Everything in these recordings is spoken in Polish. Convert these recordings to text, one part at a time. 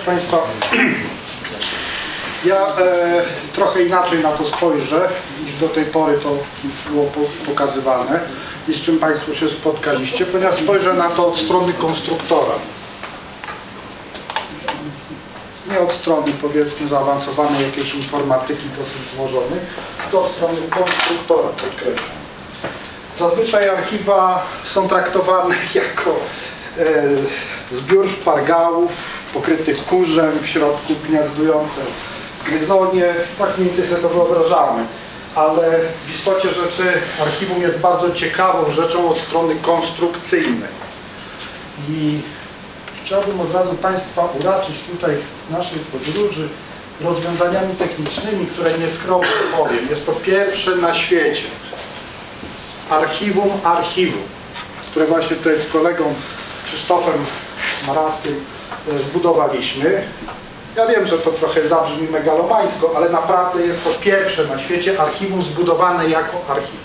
Państwa, ja trochę inaczej na to spojrzę, niż do tej pory to było pokazywane i z czym Państwo się spotkaliście, ponieważ spojrzę na to od strony konstruktora. Nie od strony, powiedzmy, zaawansowanej jakiejś informatyki dosyć złożonej, tylko od strony konstruktora, podkreślam. Zazwyczaj archiwa są traktowane jako zbiór szpargałów pokrytych kurzem, w środku gniazdujące gryzonie. Tak mniej więcej sobie to wyobrażamy. Ale w istocie rzeczy archiwum jest bardzo ciekawą rzeczą od strony konstrukcyjnej. I chciałbym od razu Państwa uraczyć tutaj w naszej podróży rozwiązaniami technicznymi, które nieskromnie powiem. Jest to pierwsze na świecie archiwum, które właśnie tutaj z kolegą Krzysztofem Maraskiem zbudowaliśmy. Ja wiem, że to trochę zabrzmi megalomańsko, ale naprawdę jest to pierwsze na świecie archiwum zbudowane jako archiwum.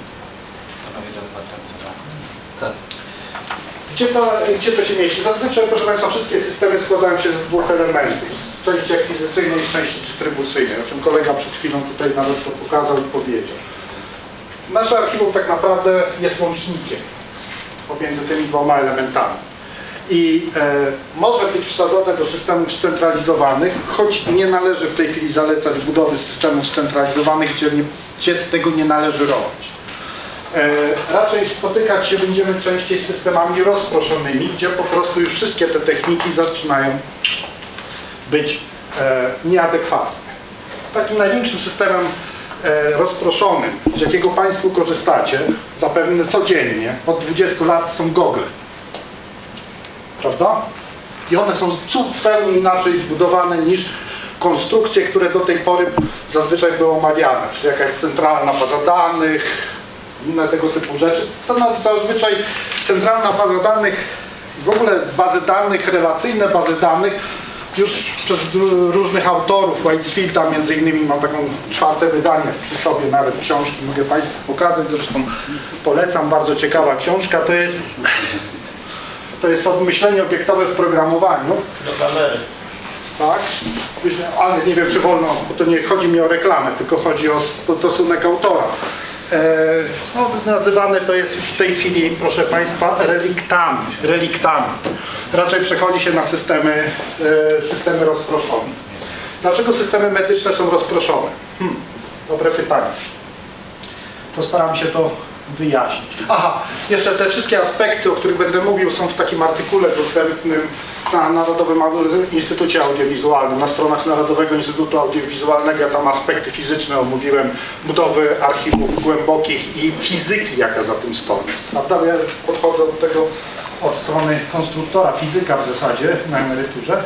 Gdzie to się mieści? Zazwyczaj, proszę Państwa, wszystkie systemy składają się z dwóch elementów. Z części akwizycyjnej i części dystrybucyjnej, o czym kolega przed chwilą tutaj nawet to pokazał i powiedział. Nasze archiwum tak naprawdę jest łącznikiem pomiędzy tymi dwoma elementami. I może być wsadzone do systemów scentralizowanych, choć nie należy w tej chwili zalecać budowy systemów scentralizowanych, gdzie tego nie należy robić. Raczej spotykać się będziemy częściej z systemami rozproszonymi, gdzie po prostu już wszystkie te techniki zaczynają być nieadekwatne. Takim największym systemem rozproszonym, z jakiego Państwo korzystacie, zapewne codziennie, od 20 lat są Google. Prawda? I one są zupełnie inaczej zbudowane niż konstrukcje, które do tej pory zazwyczaj były omawiane, czyli jakaś centralna baza danych, inne tego typu rzeczy. To zazwyczaj centralna baza danych, w ogóle bazy danych, relacyjne bazy danych, już przez różnych autorów, Whitesfielda między innymi, mam taką 4. wydanie przy sobie nawet książki, mogę Państwu pokazać, zresztą polecam, bardzo ciekawa książka, to jest myślenie obiektowe w programowaniu. Do kamery. Tak? Ale nie wiem, czy wolno, bo to nie chodzi mi o reklamę, tylko chodzi o stosunek autora. No, nazywane to jest już w tej chwili, proszę Państwa, reliktami. Raczej przechodzi się na systemy rozproszone. Dlaczego systemy medyczne są rozproszone? Dobre pytanie. Postaram się to wyjaśnić. Aha, jeszcze te wszystkie aspekty, o których będę mówił, są w takim artykule dostępnym na Narodowym Instytucie Audiowizualnym, na stronach Narodowego Instytutu Audiowizualnego. Ja tam aspekty fizyczne omówiłem, budowy archiwów głębokich i fizyki, jaka za tym stoi. Prawda? Ja podchodzę do tego od strony konstruktora, fizyka w zasadzie, na emeryturze.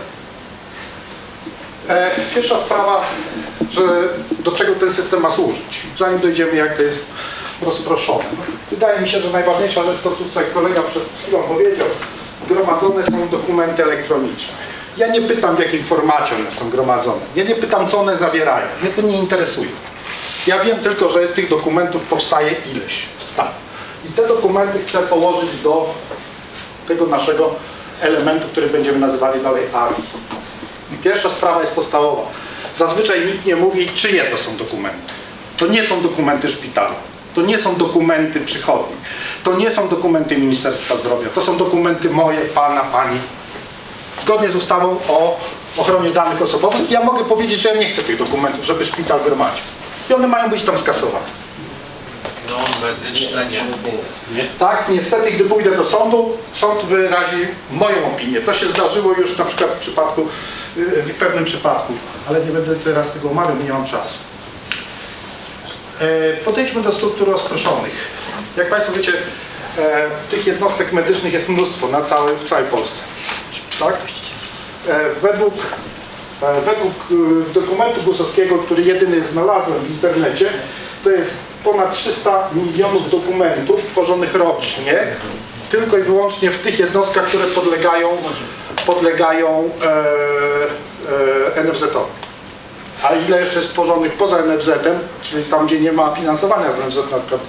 Pierwsza sprawa, że do czego ten system ma służyć, zanim dojdziemy, jak to jest rozproszone. Wydaje mi się, że najważniejsza rzecz, to tutaj kolega przed chwilą powiedział, gromadzone są dokumenty elektroniczne. Ja nie pytam, w jakim formacie one są gromadzone. Ja nie pytam, co one zawierają. Mnie to nie interesuje. Ja wiem tylko, że tych dokumentów powstaje ileś. Tak. I te dokumenty chcę położyć do tego naszego elementu, który będziemy nazywali dalej ARI. Pierwsza sprawa jest podstawowa. Zazwyczaj nikt nie mówi, czyje to są dokumenty. To nie są dokumenty szpitala. To nie są dokumenty przychodni. To nie są dokumenty Ministerstwa Zdrowia. To są dokumenty moje, Pana, Pani. Zgodnie z ustawą o ochronie danych osobowych ja mogę powiedzieć, że ja nie chcę tych dokumentów, żeby szpital gromadził. I one mają być tam skasowane. No, medyczne nie. Tak, niestety, gdy pójdę do sądu, sąd wyrazi moją opinię. To się zdarzyło już na przykład w pewnym przypadku, ale nie będę teraz tego omawiał, nie mam czasu. Podejdźmy do struktur rozproszonych. Jak Państwo wiecie, tych jednostek medycznych jest mnóstwo w całej Polsce. Tak? Według dokumentu GUS-owskiego, który jedyny znalazłem w internecie, to jest ponad 300 milionów dokumentów tworzonych rocznie, tylko i wyłącznie w tych jednostkach, które podlegają NFZ-owi. A ile jeszcze jest tworzonych poza NFZ-em, czyli tam, gdzie nie ma finansowania z NFZ, na przykład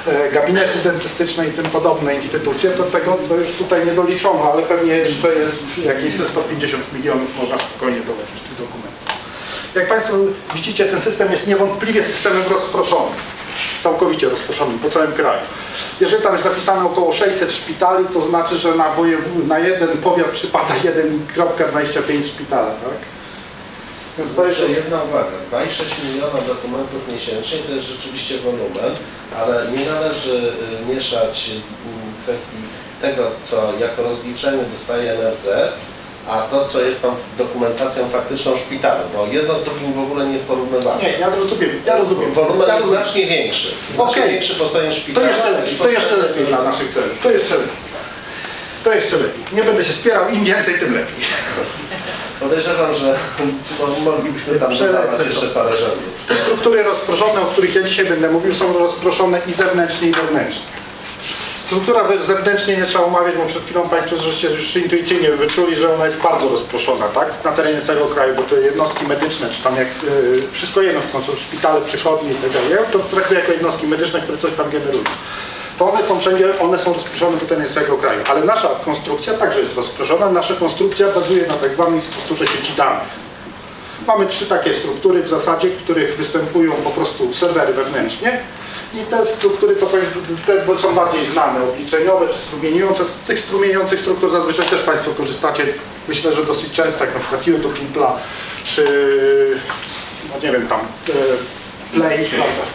gabinety dentystyczne i tym podobne instytucje, to tego to już tutaj nie doliczono, ale pewnie jeszcze jest jakieś ze 150 milionów, można spokojnie dołożyć tych dokumentów. Jak Państwo widzicie, ten system jest niewątpliwie systemem rozproszonym, całkowicie rozproszonym po całym kraju. Jeżeli tam jest napisane około 600 szpitali, to znaczy, że na jeden powiat przypada 1,25 szpitala, tak? Więc to jest jedna uwaga, 2,6 miliona dokumentów miesięcznie to jest rzeczywiście wolumen, ale nie należy mieszać kwestii tego, co jako rozliczenie dostaje NFZ, a to, co jest tam dokumentacją faktyczną szpitalu, bo jedno z drugim w ogóle nie jest porównywane. Nie, ja rozumiem. Wolumen jest znacznie większy. Znacznie większy po stronie szpitala. To jeszcze lepiej dla naszych celów. To jeszcze lepiej. Nie będę się spierał, im więcej, tym lepiej. Podejrzewam, że moglibyśmy tam dodawać jeszcze parę rzędów. Te struktury rozproszone, o których ja dzisiaj będę mówił, są rozproszone i zewnętrznie, i wewnętrznie. Struktura zewnętrznie nie trzeba omawiać, bo przed chwilą Państwo żeście już intuicyjnie wyczuli, że ona jest bardzo rozproszona, tak? Na terenie całego kraju, bo te jednostki medyczne, czy tam jak wszystko jedno, to są szpitale, przychodnie i tak dalej, to traktuję jako jednostki medyczne, które coś tam generują. To one są wszędzie, one są rozproszone po terenie całego kraju, ale nasza konstrukcja także jest rozproszona. Nasza konstrukcja bazuje na tak zwanej strukturze sieci danych. Mamy 3 takie struktury w zasadzie, w których występują po prostu serwery wewnętrznie. I te struktury to te są bardziej znane, obliczeniowe czy strumieniujące. Z tych strumieniujących struktur zazwyczaj też Państwo korzystacie, myślę, że dosyć często, jak na przykład YouTube, Impla, czy no nie wiem tam, Play,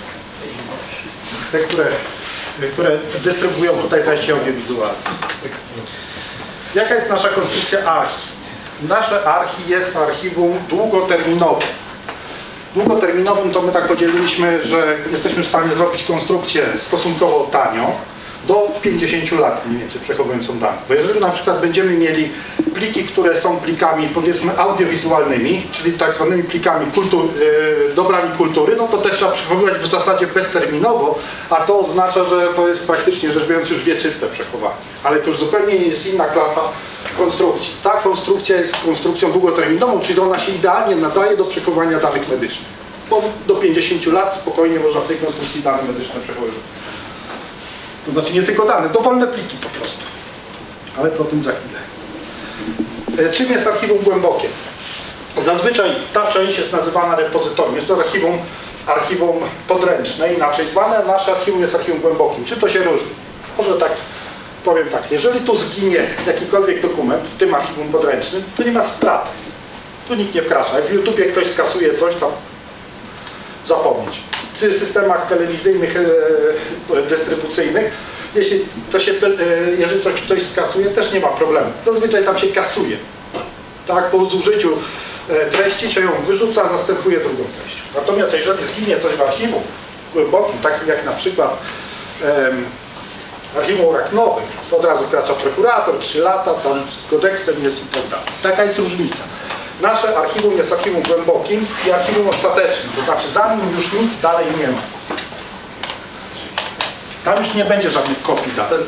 te, które dystrybuują tutaj treści audiowizualne. Jaka jest nasza konstrukcja archi? Nasze archi jest archiwum długoterminowym. Długoterminowym to my tak podzieliliśmy, że jesteśmy w stanie zrobić konstrukcję stosunkowo tanio, do 50 lat mniej więcej przechowującą dane. Bo jeżeli na przykład będziemy mieli pliki, które są plikami powiedzmy audiowizualnymi, czyli tak zwanymi plikami dobrami kultury, no to te trzeba przechowywać w zasadzie bezterminowo, a to oznacza, że to jest praktycznie rzecz biorąc już wieczyste przechowanie. Ale to już zupełnie jest inna klasa konstrukcji. Ta konstrukcja jest konstrukcją długoterminową, czyli ona się idealnie nadaje do przechowywania danych medycznych. Bo do 50 lat spokojnie można w tej konstrukcji dane medyczne przechowywać. To znaczy nie tylko dane, dowolne pliki po prostu. Ale to o tym za chwilę. Czym jest archiwum głębokie? Zazwyczaj ta część jest nazywana repozytorium. Jest to archiwum podręczne, inaczej zwane. Nasze archiwum jest archiwum głębokim. Czym to się różni? Może tak powiem tak. Jeżeli tu zginie jakikolwiek dokument w tym archiwum podręcznym, to nie ma straty. Tu nikt nie wkracza. Jak w YouTubie ktoś skasuje coś, to zapomnieć. W systemach telewizyjnych, dystrybucyjnych, jeżeli coś ktoś skasuje, też nie ma problemu. Zazwyczaj tam się kasuje. Tak, po zużyciu treści się ją wyrzuca, zastępuje drugą treścią. Natomiast jeżeli zginie coś w archiwum głębokim, takim jak na przykład archiwum arachnowym, to od razu wkracza prokurator, 3 lata, tam z kodeksem jest i tak dalej. Taka jest różnica. Nasze archiwum jest archiwum głębokim i archiwum ostatecznym, to znaczy za nim już nic dalej nie ma. Tam już nie będzie żadnych kopii danych.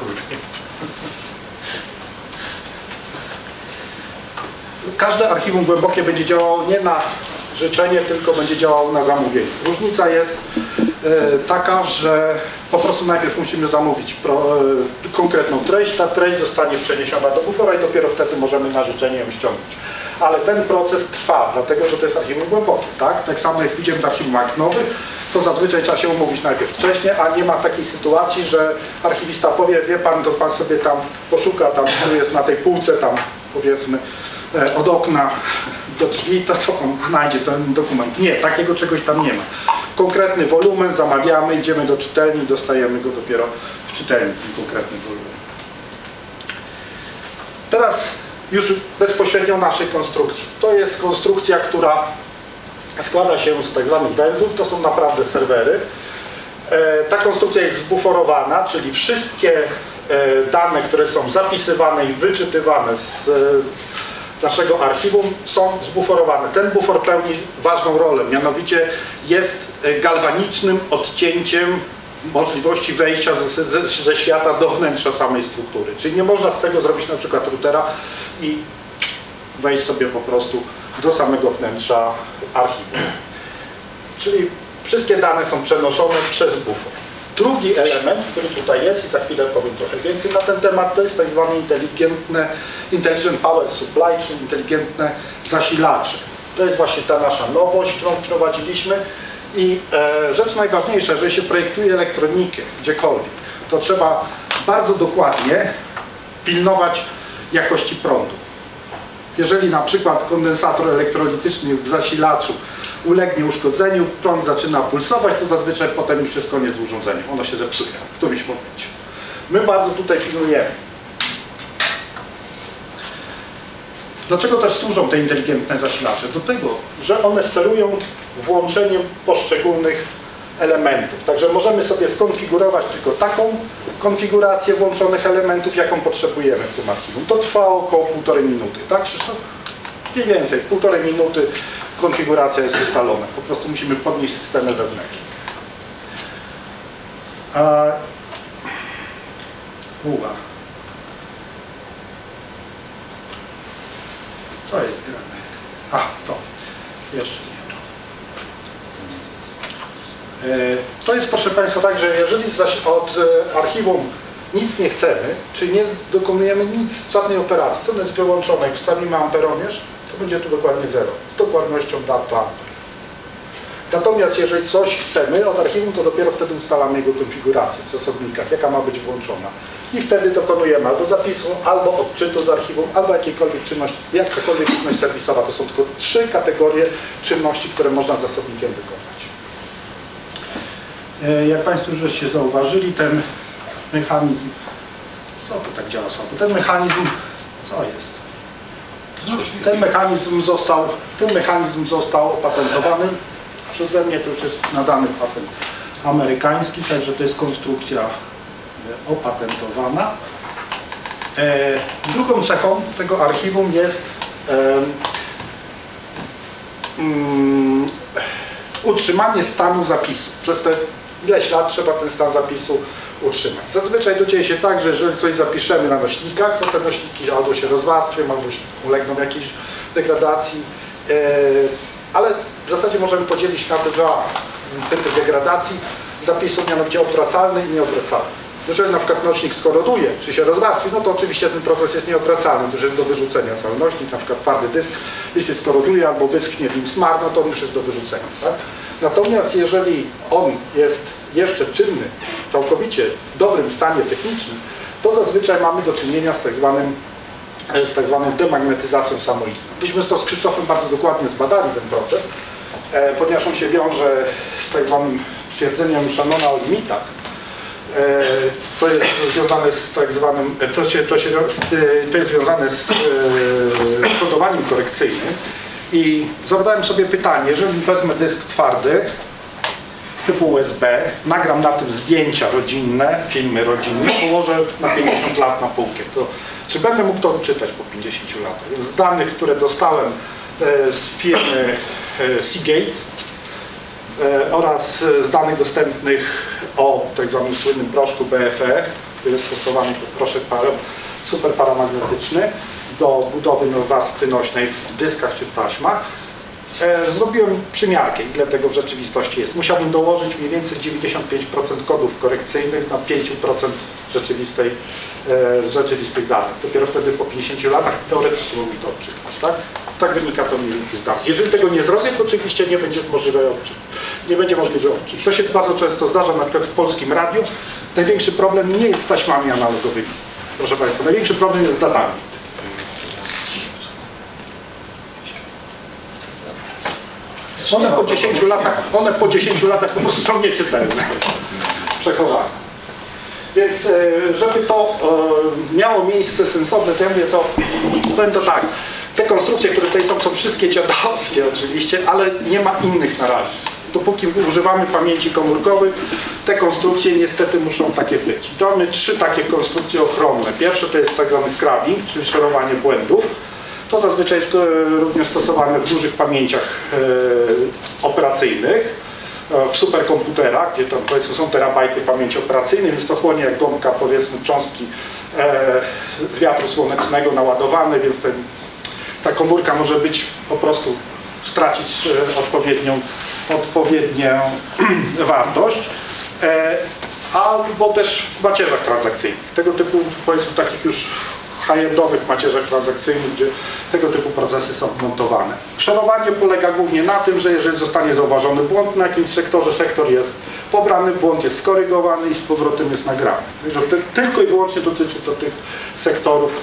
Każde archiwum głębokie będzie działało nie na życzenie, tylko będzie działało na zamówienie. Różnica jest taka, że po prostu najpierw musimy zamówić konkretną treść, ta treść zostanie przeniesiona do bufora i dopiero wtedy możemy na życzenie ją ściągnąć. Ale ten proces trwa, dlatego że to jest archiwum głębokie, tak? Tak samo jak idziemy do archiwum arachnowych, to zazwyczaj trzeba się umówić najpierw wcześniej, a nie ma takiej sytuacji, że archiwista powie, wie pan, to pan sobie tam poszuka, tam tu jest na tej półce, tam powiedzmy od okna do drzwi, to co pan znajdzie ten dokument. Nie, takiego czegoś tam nie ma. Konkretny wolumen, zamawiamy, idziemy do czytelni, dostajemy go dopiero w czytelni, ten konkretny wolumen. Teraz już bezpośrednio naszej konstrukcji. To jest konstrukcja, która składa się z tak zwanych węzłów, to są naprawdę serwery. Ta konstrukcja jest zbuforowana, czyli wszystkie dane, które są zapisywane i wyczytywane z naszego archiwum, są zbuforowane. Ten bufor pełni ważną rolę, mianowicie jest galwanicznym odcięciem możliwości wejścia ze świata do wnętrza samej struktury. Czyli nie można z tego zrobić na przykład routera i wejść sobie po prostu do samego wnętrza archiwum. Czyli wszystkie dane są przenoszone przez bufor. Drugi element, który tutaj jest i za chwilę powiem trochę więcej na ten temat, to jest tak zwane Intelligent Power Supply, czyli inteligentne zasilacze. To jest właśnie ta nasza nowość, którą wprowadziliśmy i rzecz najważniejsza, jeżeli się projektuje elektronikę gdziekolwiek, to trzeba bardzo dokładnie pilnować jakości prądu. Jeżeli na przykład kondensator elektrolityczny w zasilaczu ulegnie uszkodzeniu, prąd zaczyna pulsować, to zazwyczaj potem już jest koniec z urządzeniem. Ono się zepsuje w którymś momencie. My bardzo tutaj pilnujemy. Dlaczego też służą te inteligentne zasilacze? Do tego, że one sterują włączeniem poszczególnych elementów. Także możemy sobie skonfigurować tylko taką konfigurację włączonych elementów, jaką potrzebujemy w tym archiwum. To trwa około 1,5 minuty, tak Krzysztof? Mniej więcej, 1,5 minuty konfiguracja jest ustalona. Po prostu musimy podnieść systemy wewnętrzne. Co jest grane? To. Jeszcze nie to. To jest, proszę Państwa, tak, że jeżeli od archiwum nic nie chcemy, czyli nie dokonujemy nic, żadnej operacji, to ono jest wyłączone i wstawimy amperomierz, to będzie to dokładnie 0, z dokładnością data amper. Natomiast jeżeli coś chcemy od archiwum, to dopiero wtedy ustalamy jego konfigurację w zasobnikach, jaka ma być włączona. I wtedy dokonujemy albo zapisu, albo odczytu z archiwum, albo jakiejkolwiek czynności, jakakolwiek czynność serwisowa. To są tylko 3 kategorie czynności, które można z zasobnikiem wykonać. Jak Państwo już żeście zauważyli, ten mechanizm, co to tak działa słabo? Ten mechanizm, co jest? Ten mechanizm został opatentowany przeze mnie, to już jest nadany patent amerykański, także to jest konstrukcja opatentowana. Drugą cechą tego archiwum jest utrzymanie stanu zapisu. Przez te ileś lat trzeba ten stan zapisu utrzymać. Zazwyczaj to dzieje się tak, że jeżeli coś zapiszemy na nośnikach, to te nośniki albo się rozwarstwią, albo ulegną jakiejś degradacji, ale w zasadzie możemy podzielić na te 2 typy degradacji zapisów, mianowicie odwracalny i nieodwracalny. Jeżeli na przykład nośnik skoroduje, czy się rozwarstwi, no to oczywiście ten proces jest nieodwracalny, to jest do wyrzucenia cały nośnik, na przykład twardy dysk, jeśli skoroduje albo wyschnie w nim smar, no to on już jest do wyrzucenia. Tak? Natomiast jeżeli on jest jeszcze czynny, całkowicie w dobrym stanie technicznym, to zazwyczaj mamy do czynienia z tak zwaną demagnetyzacją samoistną. Myśmy to z Krzysztofem bardzo dokładnie zbadali ten proces, ponieważ on się wiąże z tak zwanym twierdzeniem Shannona o limitach. To jest związane z tak zwanym, to jest związane z kodowaniem korekcyjnym i zadałem sobie pytanie, jeżeli wezmę dysk twardy typu USB, nagram na tym zdjęcia rodzinne, filmy rodzinne, położę na 50 lat na półkę, to czy będę mógł to odczytać po 50 latach? Z danych, które dostałem z firmy Seagate oraz z danych dostępnych o tak zwanym słynnym proszku BFE, który jest stosowany proszek superparamagnetyczny do budowy warstwy nośnej w dyskach czy w taśmach. Zrobiłem przymiarkę, ile tego w rzeczywistości jest. Musiałbym dołożyć mniej więcej 95% kodów korekcyjnych na 5% rzeczywistych danych. Dopiero wtedy po 50 latach teoretycznie mogę to odczytać. Tak? Tak wynika to mniej więcej z danych. Jeżeli tego nie zrobię, to oczywiście nie będzie możliwe odczyt. To się bardzo często zdarza, na przykład w Polskim Radiu. Największy problem nie jest z taśmami analogowymi. Proszę Państwa, największy problem jest z datami. One po 10 latach po prostu są nieczytelne, przechowane. Więc żeby to miało miejsce sensowne, to ja mówię, powiem to tak, te konstrukcje, które tutaj są wszystkie dziadowskie oczywiście, ale nie ma innych na razie. Dopóki używamy pamięci komórkowych, te konstrukcje niestety muszą takie być. I to mamy 3 takie konstrukcje ochronne. Pierwsze to jest tak zwany scrubbing, czyli szorowanie błędów. To zazwyczaj jest również stosowane w dużych pamięciach operacyjnych, w superkomputerach, gdzie tam powiedzmy są terabajty pamięci operacyjnej, więc to chłonie jak gąbka, powiedzmy, cząstki z wiatru słonecznego naładowane, więc ta komórka może być po prostu stracić odpowiednią wartość. albo też w macierzach transakcyjnych. Tego typu, powiedzmy, takich już high-endowych macierzach transakcyjnych, gdzie tego typu procesy są montowane. Szorowanie polega głównie na tym, że jeżeli zostanie zauważony błąd na jakimś sektorze, sektor jest pobrany, błąd jest skorygowany i z powrotem jest nagrany. Także tylko i wyłącznie dotyczy to tych sektorów,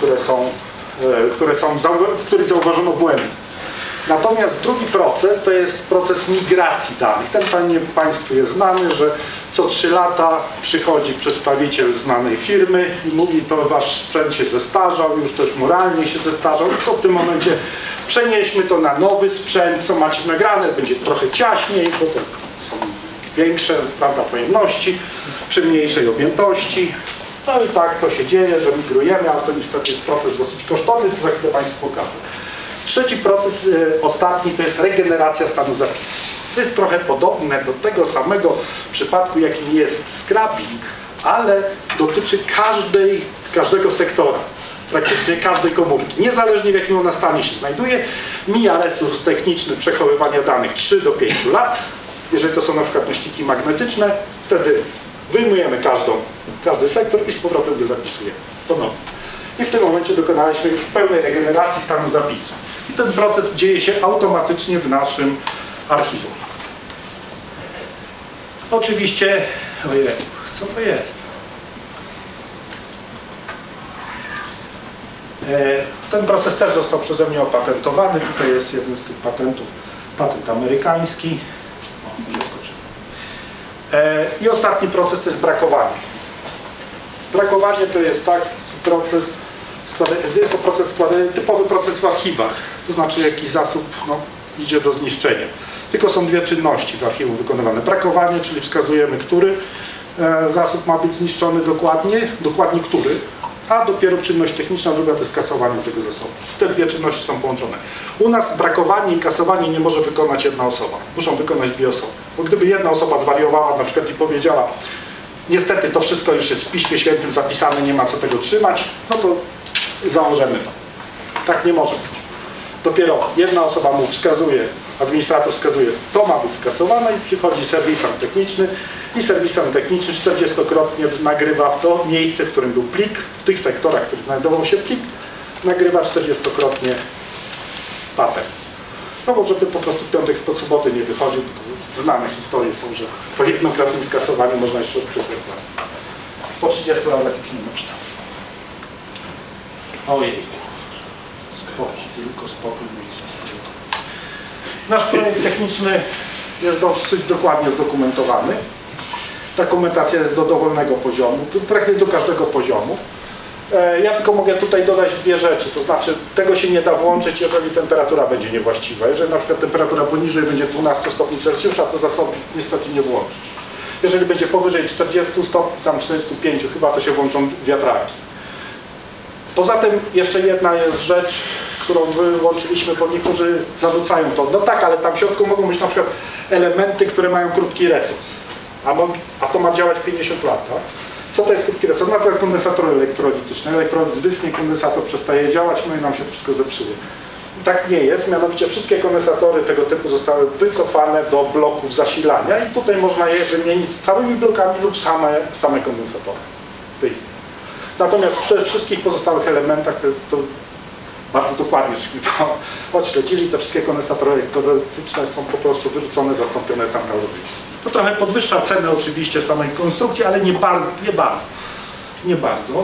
w których zauważono błędy. Natomiast drugi proces to jest proces migracji danych. Ten Państwu jest znany, że co 3 lata przychodzi przedstawiciel znanej firmy i mówi, to wasz sprzęt się zestarzał, już też moralnie się zestarzał, tylko w tym momencie przenieśmy to na nowy sprzęt, co macie nagrane, będzie trochę ciaśniej, bo to są większe, prawda, pojemności, przy mniejszej objętości. No i tak to się dzieje, że migrujemy, ale to niestety jest proces dosyć kosztowny, co za chwilę Państwu pokażę. Trzeci proces, ostatni, to jest regeneracja stanu zapisu. To jest trochę podobne do tego samego przypadku, jakim jest scrubbing, ale dotyczy każdego sektora, praktycznie każdej komórki. Niezależnie w jakim ona stanie się znajduje, mija resurs techniczny przechowywania danych 3 do 5 lat. Jeżeli to są na przykład nośniki magnetyczne, wtedy wyjmujemy każdy sektor i z powrotem go zapisujemy ponownie. I w tym momencie dokonaliśmy już pełnej regeneracji stanu zapisu. I ten proces dzieje się automatycznie w naszym archiwum. Oczywiście, ojej, co to jest? Ten proces też został przeze mnie opatentowany. Tutaj jest jeden z tych patentów, patent amerykański. I ostatni proces to jest brakowanie. Brakowanie to jest proces, jest to proces typowy proces w archiwach, to znaczy jakiś zasób idzie do zniszczenia. Tylko są dwie czynności w archiwum wykonywane. Brakowanie, czyli wskazujemy, który zasób ma być zniszczony dokładnie który, a dopiero czynność techniczna, druga to jest kasowanie tego zasobu. Te dwie czynności są połączone. U nas brakowanie i kasowanie nie może wykonać jedna osoba. Muszą wykonać 2 osoby. Bo gdyby jedna osoba zwariowała na przykład i powiedziała, niestety to wszystko już jest w Piśmie Świętym zapisane, nie ma co tego trzymać, no to założymy to. Tak nie może być. Dopiero jedna osoba mu wskazuje, administrator wskazuje, to ma być skasowane i przychodzi serwisant techniczny i serwisant techniczny 40-krotnie nagrywa w to miejsce, w którym był plik, w tych sektorach, w których znajdował się plik, nagrywa 40-krotnie pattern. No bo żeby po prostu piątek spod soboty nie wychodził, to znane historie są, że po jednokrotnym skasowaniu można jeszcze odczytać. Po 30 razach już nie można. Ojej. Tylko spokój. Nasz projekt techniczny jest dosyć dokładnie zdokumentowany. Dokumentacja jest do dowolnego poziomu, praktycznie do każdego poziomu. Ja tylko mogę tutaj dodać 2 rzeczy, to znaczy tego się nie da włączyć, jeżeli temperatura będzie niewłaściwa. Jeżeli na przykład temperatura poniżej będzie 12 stopni Celsjusza, to zasobu niestety nie włączyć. Jeżeli będzie powyżej 40 stopni, tam 45, chyba to się włączą wiatraki. Poza tym jeszcze jedna jest rzecz, którą wyłączyliśmy, bo niektórzy zarzucają to. No tak, ale tam w środku mogą być na przykład elementy, które mają krótki resurs, a to ma działać 50 lat. Tak? Co to jest krótki resurs? Na przykład kondensatory elektrolityczne. Elektrolit wyschnie, kondensator przestaje działać, no i nam się to wszystko zepsuje. Tak nie jest, mianowicie wszystkie kondensatory tego typu zostały wycofane do bloków zasilania i tutaj można je wymienić z całymi blokami lub same kondensatory. Natomiast przy wszystkich pozostałych elementach to bardzo dokładnie żeśmy to odśledzili. Te wszystkie kondensatory elektrolityczne są po prostu wyrzucone, zastąpione etanołowymi. To trochę podwyższa cenę oczywiście samej konstrukcji, ale nie bardzo.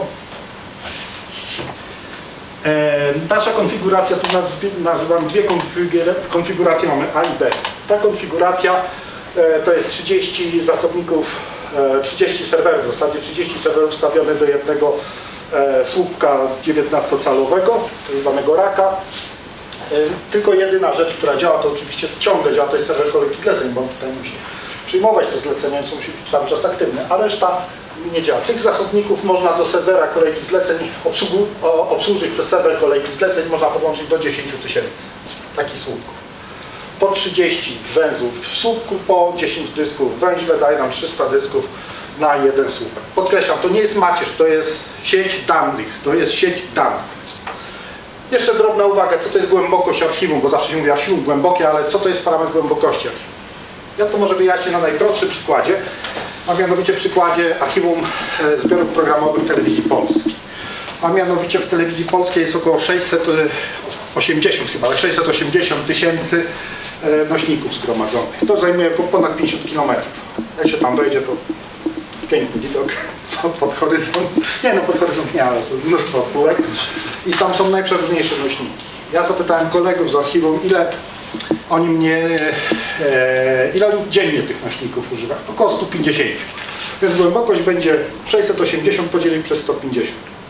Nasza konfiguracja, tu nazywam 2 konfiguracje, mamy A i B. Ta konfiguracja to jest 30 zasobników, 30 serwerów, w zasadzie 30 serwerów wstawione do jednego słupka 19-calowego, zwanego raka. Tylko jedyna rzecz, która działa, to oczywiście ciągle działa, to jest serwer kolejki zleceń, bo on tutaj musi przyjmować to zlecenie, co musi być cały czas aktywny, a reszta nie działa. Tych zasobników można do serwera kolejki zleceń obsłużyć przez serwer kolejki zleceń, można podłączyć do 10 000 takich słupków. Po 30 węzłów w słupku, po 10 dysków w węźle daje nam 300 dysków na jeden słupek. Podkreślam, to nie jest macierz, to jest sieć danych. Jeszcze drobna uwaga, co to jest głębokość archiwum, bo zawsze się mówi archiwum głębokie, ale co to jest parametr głębokości archiwum? Ja to może wyjaśnię na najprostszym przykładzie. a mianowicie w przykładzie archiwum zbiorów programowych Telewizji Polskiej. A mianowicie w Telewizji Polskiej jest około 680 chyba, ale 680 tysięcy nośników zgromadzonych. To zajmuje ponad 50 km. Jak się tam wejdzie, to piękny widok pod horyzont. Nie no, pod horyzont nie, ale to mnóstwo półek. I tam są najprzeróżniejsze nośniki. Ja zapytałem kolegów z archiwum, ile oni dziennie tych nośników używają. Około 150. Więc głębokość będzie 680 podzielić przez 150.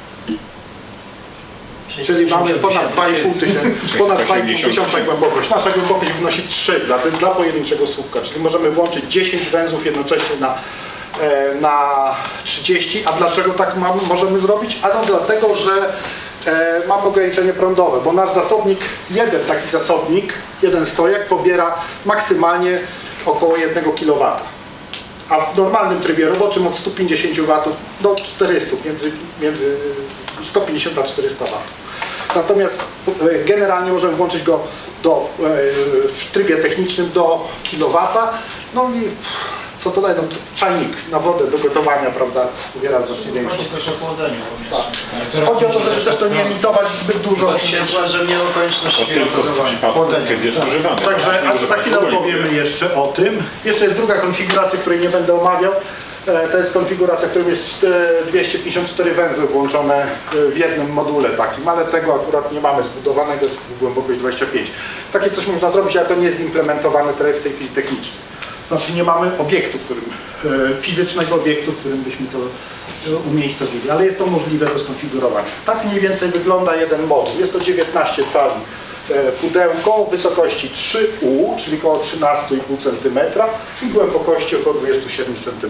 Czyli mamy ponad 2,5 tysiąca głębokość. Nasza głębokość wynosi 3 dla pojedynczego słupka, czyli możemy włączyć 10 węzłów jednocześnie na 30. A dlaczego tak możemy zrobić? A no dlatego, że mamy ograniczenie prądowe, bo nasz zasobnik, taki zasobnik, jeden stojak pobiera maksymalnie około 1 kW. A w normalnym trybie roboczym od 150 W do 400, między 150 a 400 W. Natomiast generalnie możemy włączyć go w trybie technicznym do kilowata. No i co to daje? No, czajnik na wodę do gotowania, prawda, pobiera znacznie większy. Coś o chłodzeniu. Chodzi o to, żeby też to nie emitować zbyt dużo. Że nie o konieczności chłodzenia. Także za chwilę opowiemy jeszcze o tym. Jeszcze jest druga konfiguracja, której nie będę omawiał. To jest konfiguracja, w którym jest 254 węzły włączone w jednym module takim, ale tego akurat nie mamy zbudowanego, jest głębokość 25. Takie coś można zrobić, ale to nie jest zimplementowane w tej chwili technicznie. Znaczy nie mamy obiektu, fizycznego obiektu, w którym byśmy to umiejscowili, ale jest to możliwe do skonfigurowania. Tak mniej więcej wygląda jeden moduł. Jest to 19 cali pudełko o wysokości 3U, czyli około 13,5 cm i głębokości około 27 cm.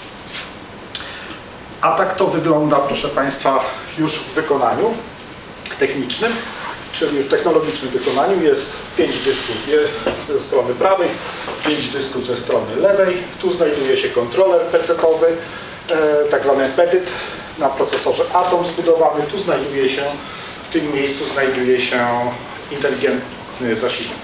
A tak to wygląda, proszę Państwa, już w wykonaniu technicznym, czyli już w technologicznym wykonaniu. Jest 5 dysków ze strony prawej, 5 dysków ze strony lewej. Tu znajduje się kontroler PC-towy, tak zwany embedded na procesorze Atom zbudowany. Tu znajduje się, w tym miejscu znajduje się inteligentny zasilacz.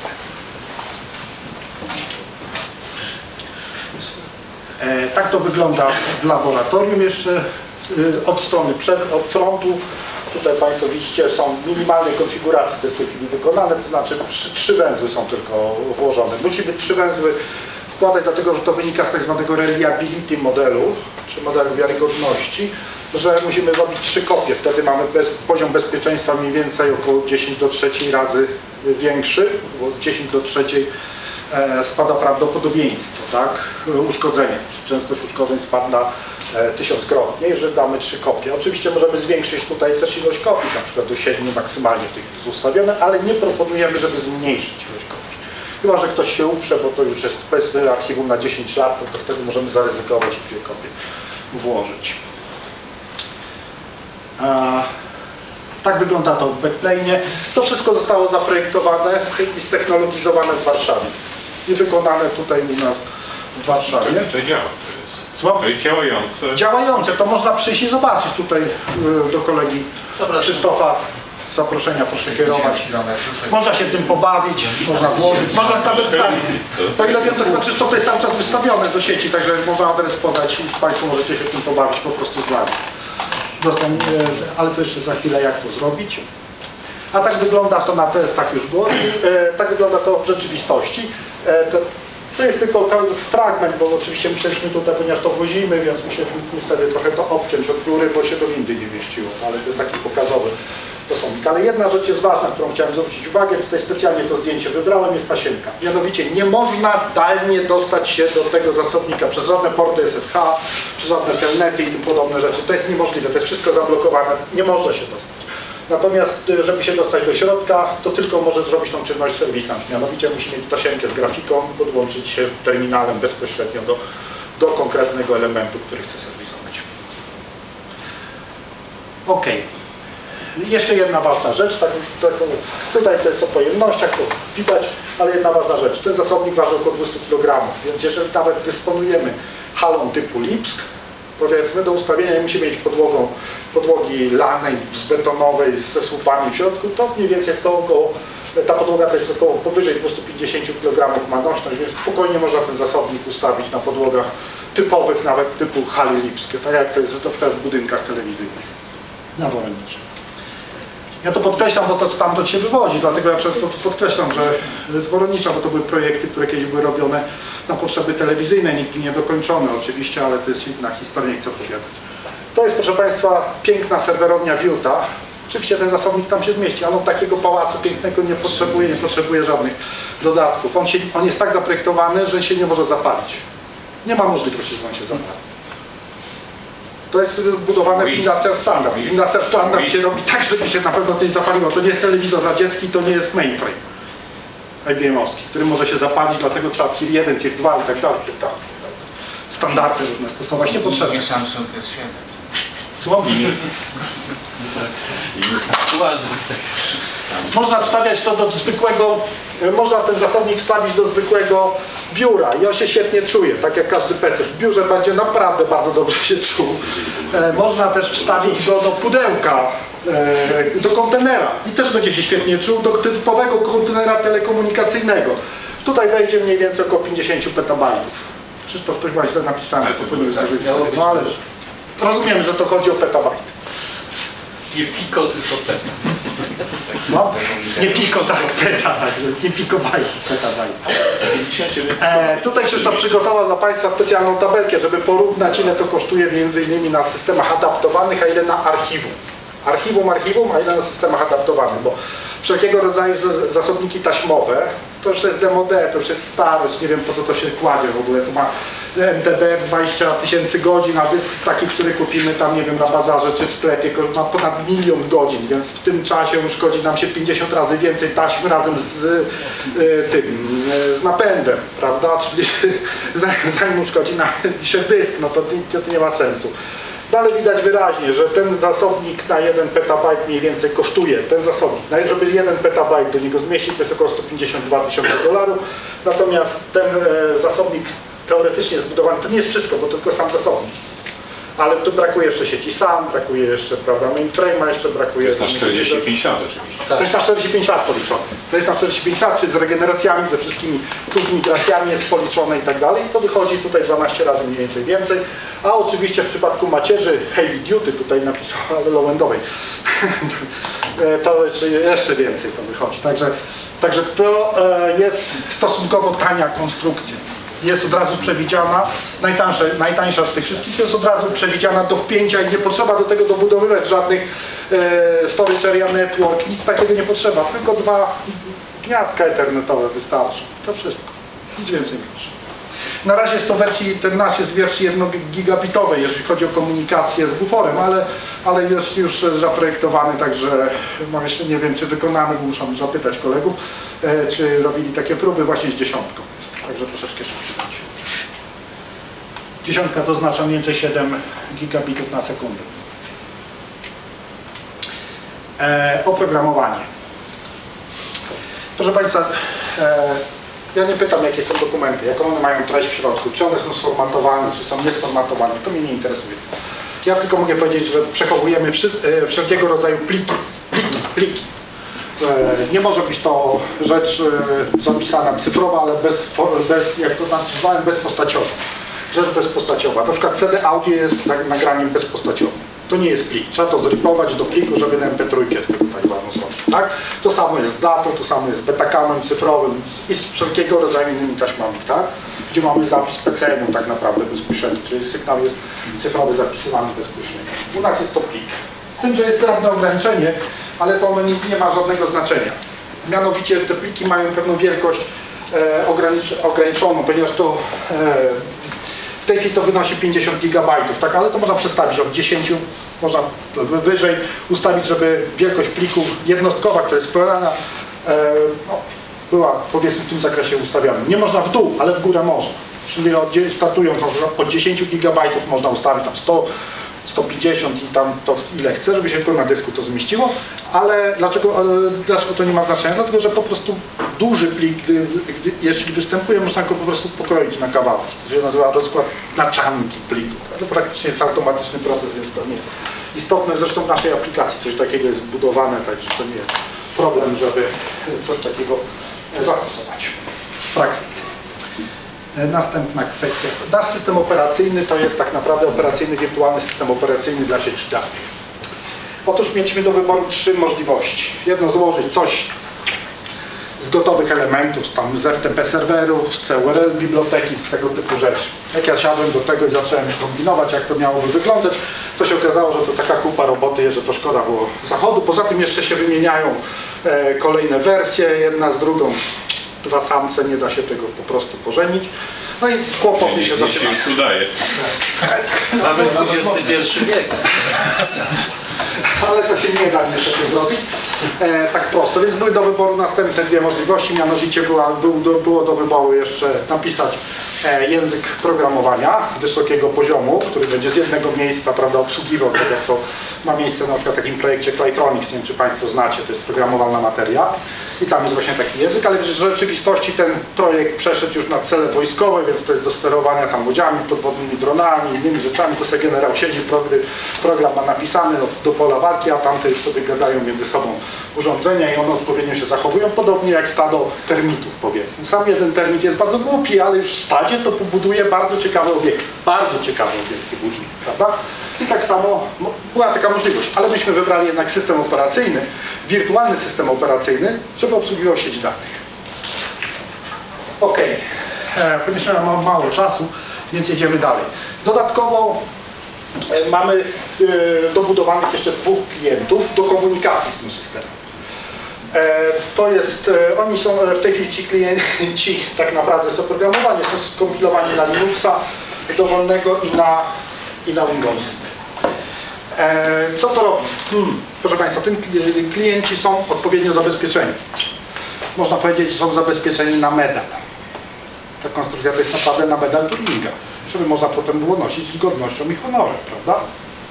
Tak to wygląda w laboratorium jeszcze od strony od frontu. Tutaj Państwo widzicie, są minimalne konfiguracje, to jest w tej chwili wykonane, to znaczy 3 węzły są tylko włożone. Musi być 3 węzły wkładać, dlatego że to wynika z tak zwanego reliability modelu, czy modelu wiarygodności, że musimy robić 3 kopie, wtedy mamy poziom bezpieczeństwa mniej więcej około 10 do 3 razy większy, bo 10 do 3 spada prawdopodobieństwo, tak, uszkodzenia. Częstość uszkodzeń spada 1000-krotnie, jeżeli damy 3 kopie. Oczywiście możemy zwiększyć tutaj też ilość kopii, na przykład do 7 maksymalnie w tej chwili jest ustawione, ale nie proponujemy, żeby zmniejszyć ilość kopii. Chyba że ktoś się uprze, bo to już jest powiedzmy archiwum na 10 lat, to wtedy możemy zaryzykować i 2 kopie włożyć. Tak wygląda to w backplane'ie. To wszystko zostało zaprojektowane i ztechnologizowane w Warszawie. I wykonane tutaj u nas w Warszawie. To działa. To jest działające. Działające, to można przyjść i zobaczyć tutaj do kolegi Krzysztofa. Zaproszenia proszę kierować. Można się tym pobawić, można włożyć, można nawet stawić. To ile wiem, to chyba Krzysztof to jest cały czas wystawione do sieci, także można adres podać i Państwo możecie się tym pobawić po prostu z nami. Ale to jeszcze za chwilę jak to zrobić. A tak wygląda to na testach już było. Tak wygląda to w rzeczywistości. To jest tylko fragment, bo oczywiście myśleliśmy tutaj, ponieważ to wozimy, więc musieliśmy niestety trochę to obciąć od góry, bo się do windy nie mieściło, ale to jest taki pokazowy stosunek. Ale jedna rzecz jest ważna, którą chciałem zwrócić uwagę, tutaj specjalnie to zdjęcie wybrałem, jest tasiemka. Mianowicie nie można zdalnie dostać się do tego zasobnika przez żadne porty SSH, przez żadne telnety i tym podobne rzeczy. To jest niemożliwe, to jest wszystko zablokowane, nie można się dostać. Natomiast, żeby się dostać do środka, to tylko może zrobić tą czynność serwisant. Mianowicie musi mieć tasiemkę z grafiką, podłączyć się terminalem bezpośrednio do konkretnego elementu, który chce serwisować. Ok. Jeszcze jedna ważna rzecz, tutaj to jest o pojemnościach, to widać, ale jedna ważna rzecz. Ten zasobnik waży około 200 kg, więc jeżeli nawet dysponujemy halą typu Lipsk, powiedzmy, do ustawienia nie musi mieć podłogi lanej, betonowej, ze słupami w środku, to mniej więcej jest to około, ta podłoga to jest około powyżej 250 kg ma nośność, więc spokojnie można ten zasobnik ustawić na podłogach typowych, nawet typu hali lipskie, tak jak to jest na przykład w budynkach telewizyjnych na Woronicza. Ja to podkreślam, bo to stamtąd się wywodzi, dlatego ja często to podkreślam, że z Woronicza, bo to były projekty, które kiedyś były robione na potrzeby telewizyjne, nigdy nie dokończone oczywiście, ale to jest inna historia, nie chcę opowiadać. To jest, proszę Państwa, piękna serwerownia Viewta. Oczywiście ten zasobnik tam się zmieści, ale on takiego pałacu pięknego nie potrzebuje żadnych dodatków. On jest tak zaprojektowany, że się nie może zapalić. Nie ma możliwości, że on się zapali. To jest budowane w Industrial Standard. W Industrial Standard się robi tak, żeby się na pewno to nie zapaliło. To nie jest telewizor radziecki, to nie jest mainframe IBM-owski, który może się zapalić, dlatego trzeba Tier 1, Tier 2 i tak dalej. Standardy różne stosować niepotrzebne. I Samsung S7. Słucham? Można wstawiać to do zwykłego, można ten zasobnik wstawić do zwykłego biura i on się świetnie czuje, tak jak każdy PC. W biurze będzie naprawdę bardzo dobrze się czuł. Można też wstawić go do pudełka, do kontenera i też będzie się świetnie czuł, do typowego kontenera telekomunikacyjnego. Tutaj wejdzie mniej więcej około 50 petabajtów. Krzysztof, to chyba źle napisane, to powinno być zużyte. No ale rozumiemy, że to chodzi o petabajt. Nie piko, tylko peta. No? Nie piko, tak, peta, nie pikobajt, petabajt. Tutaj Krzysztof przygotował dla Państwa specjalną tabelkę, żeby porównać, ile to kosztuje m.in. na systemach adaptowanych, a ile na archiwum. Archiwum, a ile na systemach adaptowanych, bo wszelkiego rodzaju zasobniki taśmowe, to już jest DMOD, to już jest starość, nie wiem po co to się kładzie w ogóle, to ma MTD 20 000 godzin, a dysk taki, który kupimy tam, nie wiem, na bazarze czy w sklepie, ma ponad 1 000 000 godzin, więc w tym czasie uszkodzi nam się 50 razy więcej taśmy razem z napędem, prawda, czyli zanim uszkodzi nam się dysk, no to nie ma sensu. Dalej widać wyraźnie, że ten zasobnik na 1 petabajt mniej więcej kosztuje, ten zasobnik, żeby 1 petabajt do niego zmieścić, to jest około $152 000, natomiast ten zasobnik teoretycznie zbudowany, to nie jest wszystko, bo tylko sam zasobnik. Ale tu brakuje jeszcze sieci SAN, brakuje jeszcze, prawda, mainframe'a, jeszcze brakuje... To jest na 45 lat oczywiście. To jest na 45 lat policzone. To jest na 45 lat, czy z regeneracjami, ze wszystkimi tu z migracjami jest policzone i tak dalej. To wychodzi tutaj 12 razy mniej więcej. A oczywiście w przypadku macierzy heavy duty, tutaj napisałem low-endowej, to jeszcze więcej to wychodzi. Także to jest stosunkowo tania konstrukcja. Jest od razu przewidziana, najtańsza z tych wszystkich jest od razu przewidziana do wpięcia i nie potrzeba do tego dobudowywać żadnych storage area network, nic takiego nie potrzeba, tylko 2 gniazdka ethernetowe wystarczą, to wszystko, nic więcej nie potrzeba. Na razie jest to jest w wersji 1 gigabitowej, jeżeli chodzi o komunikację z buforem, ale jest już zaprojektowany, także jeszcze nie wiem, czy wykonamy, bo muszę zapytać kolegów, czy robili takie próby właśnie z 10. Także troszeczkę szybciej będzie. 10 to oznacza mniej więcej 7 gigabitów na sekundę. Oprogramowanie. Proszę Państwa, ja nie pytam, jakie są dokumenty, jaką one mają treść w środku, czy one są sformatowane, czy są niesformatowane, to mnie nie interesuje. Ja tylko mogę powiedzieć, że przechowujemy wszelkiego rodzaju pliki. Nie może być to rzecz zapisana cyfrowa, ale bez jak to nazwałem, bezpostaciowa. Rzecz bezpostaciowa. Na przykład CD audio jest nagraniem bezpostaciowym. To nie jest plik. Trzeba to zripować do pliku, żeby na MP3 z tego tak ładno zrobić. Tak? To samo jest z datą, to samo jest z betacamem cyfrowym i z wszelkiego rodzaju innymi taśmami, tak? Gdzie mamy zapis PCM-u tak naprawdę bezpośrednio, czyli sygnał jest cyfrowy zapisywany bezpośrednio. U nas jest to plik. Z tym, że jest drobne ograniczenie, ale to ono nie ma żadnego znaczenia. Mianowicie te pliki mają pewną wielkość ograniczoną, ponieważ to w tej chwili to wynosi 50 GB, tak? Ale to można przestawić od 10, można wyżej ustawić, żeby wielkość pliku jednostkowa, która jest podana, była powiedzmy w tym zakresie ustawiona. Nie można w dół, ale w górę można. Czyli startują od 10 GB można ustawić tam 100, 150 i tam to ile chce, żeby się tylko na dysku to zmieściło, ale dlaczego to nie ma znaczenia? Dlatego, że po prostu duży plik, jeśli występuje, można go po prostu pokroić na kawałki. To się nazywa rozkład na czanki pliku. To praktycznie jest automatyczny proces, więc to nie jest istotne. Zresztą w naszej aplikacji coś takiego jest zbudowane, także to nie jest problem, żeby coś takiego zastosować w praktyce. Następna kwestia. Nasz system operacyjny to jest tak naprawdę operacyjny, wirtualny system operacyjny dla sieci danych. Otóż mieliśmy do wyboru 3 możliwości. Jedno, złożyć coś z gotowych elementów, tam z FTP serwerów, z CURL, biblioteki, z tego typu rzeczy. Jak ja siadłem do tego i zacząłem kombinować, jak to miałoby wyglądać, to się okazało, że to taka kupa roboty, że to szkoda było zachodu. Poza tym jeszcze się wymieniają kolejne wersje, jedna z drugą. 2 samce, nie da się tego po prostu pożenić. No i kłopot mi się Jeśli zaczyna. już udaje. Mamy XXI wiek. Ale to się nie da niestety zrobić tak prosto, więc były do wyboru następne 2 możliwości, mianowicie było do wyboru jeszcze napisać język programowania wysokiego poziomu, który będzie z jednego miejsca, prawda, obsługiwał, tak jak to ma miejsce na przykład w takim projekcie Claytronics, nie wiem czy Państwo znacie, to jest programowalna materia i tam jest właśnie taki język, ale w rzeczywistości ten projekt przeszedł już na cele wojskowe, więc to jest do sterowania tam łodziami, podwodnymi dronami, innymi rzeczami, to sobie generał siedzi, program ma napisany do pola walki, a tamte już sobie gadają między sobą urządzenia i one odpowiednio się zachowują, podobnie jak stado termitów, powiedzmy. Sam jeden termit jest bardzo głupi, ale już w stadzie to pobuduje bardzo ciekawe obiekty, później, prawda? I tak samo była taka możliwość, ale myśmy wybrali jednak system operacyjny, wirtualny system operacyjny, żeby obsługiwał sieć danych. Ok, ponieważ mam mało czasu, więc jedziemy dalej. Dodatkowo mamy dobudowanych jeszcze 2 klientów do komunikacji z tym systemem. To jest, oni są w tej chwili ci klienci tak naprawdę jest oprogramowanie, są skompilowani na Linuxa dowolnego i na Windowsa. Co to robi? Proszę Państwa, tym klienci są odpowiednio zabezpieczeni. Można powiedzieć, że są zabezpieczeni na medal. Ta konstrukcja to jest naprawdę na medal Turinga, żeby można potem było nosić z godnością i honorem, prawda?